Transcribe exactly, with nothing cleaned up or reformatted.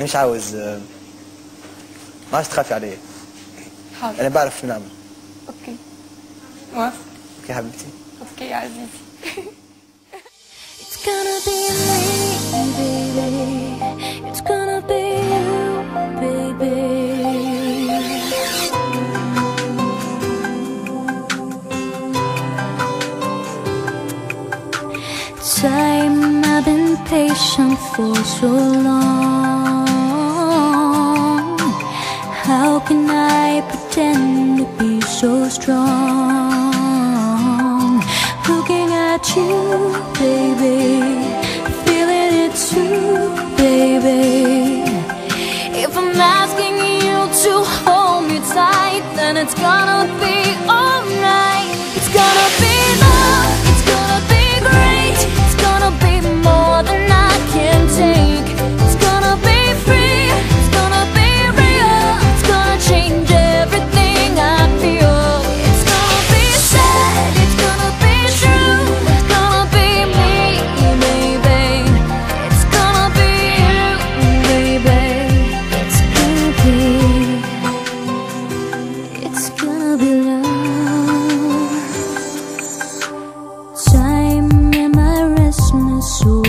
مش عاوز ما عادش تخافي عليا. حاضر. انا بعرف شو نعمل. اوكي موافق. اوكي حبيبتي. اوكي يا عزيزي. It's gonna be me, baby. It's gonna be you, baby. Time, I've been patient for so long. How can I pretend to be so strong? Looking at you, baby, feeling it too, baby. If I'm asking you to hold me tight, then it's gonna be alright. It's gonna be love, it's gonna be great. It's gonna be more than I can take. It's gonna be free, it's gonna be real. It's gonna change everything I feel. It's gonna be sad, it's gonna be true. It's gonna be me, baby. It's gonna be you, baby. It's gonna be, it's gonna be love. Time in my restless soul.